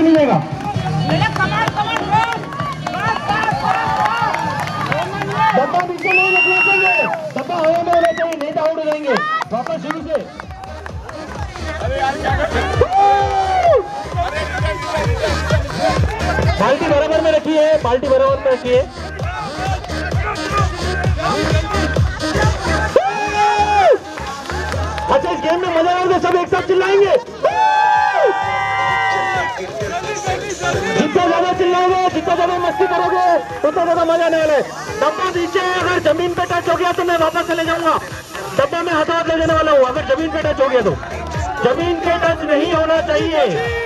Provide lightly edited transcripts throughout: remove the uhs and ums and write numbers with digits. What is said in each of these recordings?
मिलेगा। डब्बा नीचे नहीं रखना चाहिए, डब्बा हवा में होना चाहिए, नहीं तो आउट हो जाएंगे। वापस शुरू से। बाल्टी बराबर में रखी है, बाल्टी बराबर में रखी है। अच्छा, इस गेम में मजा आओगे, सब एक साथ चिल्लाएंगे। जितना ज्यादा चिल्लाओगे, जितना ज्यादा मस्ती करोगे, उतना ज्यादा मजा आने वाला है। डब्बा नीचे अगर जमीन पे टच हो गया तो मैं वापस चले जाऊंगा। डब्बा में हाथों हाथ ले जाने वाला हूँ। अगर जमीन पे टच हो गया तो जमीन पे टच नहीं होना चाहिए।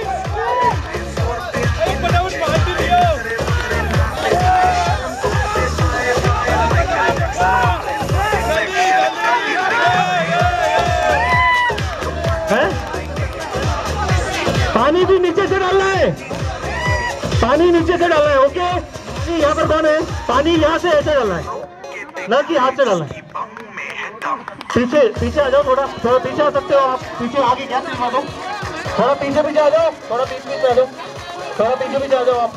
पानी भी नीचे से डालना है, पानी नीचे से डालना है। ओके, यहाँ पर कौन है? पानी यहाँ से ऐसे डालना है, ना कि हाथ से डालना है। पीछे पीछे आ जाओ, थोड़ा थोड़ा पीछे आ सकते हो आप। पीछे आगे क्या दिखा दो, थोड़ा पीछे पीछे आ जाओ, थोड़ा पीछे आ जाओ, थोड़ा पीछे पीछे आ जाओ आप।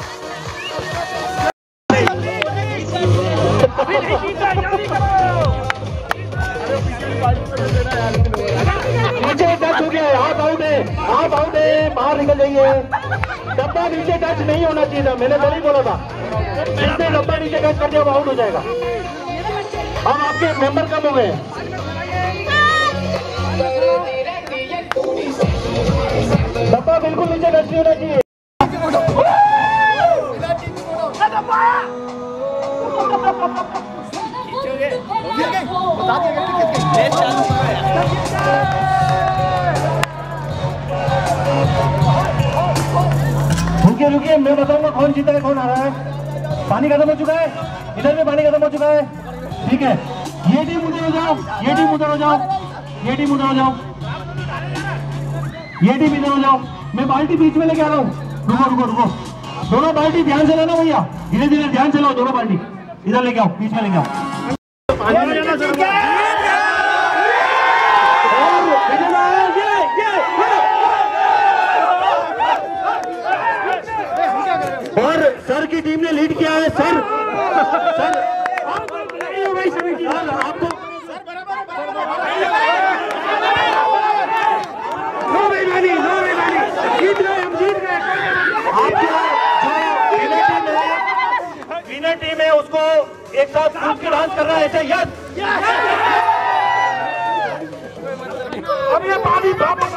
नीचे टच हो गया है, आप आउट है, आप आउट है, बाहर निकल जाइए। डब्बा नीचे टच नहीं होना चाहिए था, मैंने पहले ही बोला था। जिसने डब्बा नीचे टच कर दिया वो आउट हो जाएगा। अब आपके मेंबर कम हो गए। डब्बा बिल्कुल नीचे टच नहीं होना चाहिए। रुकिए रुकिए, मैं बताऊंगा कौन जीता है कौन आ रहा है। पानी खत्म हो चुका है, इधर में पानी खत्म हो चुका है। ठीक है, ये टीम उधर हो जाओ, ये टीम उधर हो जाओ, ये टीम उधर हो जाओ, ये टीम इधर हो जाओ। मैं बाल्टी बीच में लेके आ रहा हूँ। रुको रुको रुको, दोनों बाल्टी ध्यान से लेना भैया, धीरे धीरे ध्यान से लो। दोनों बाल्टी इधर लेके आओ, बीच में लेके आओ। और सर की टीम ने लीड किया है। सर सर आपको नो बेईमानी, नो बेईमानी, जीत गए हम, जीत गए। आपको विनर टीम है उसको एक साथ ग्रुप की डांस करना है ऐसे। यस, अब ये पानी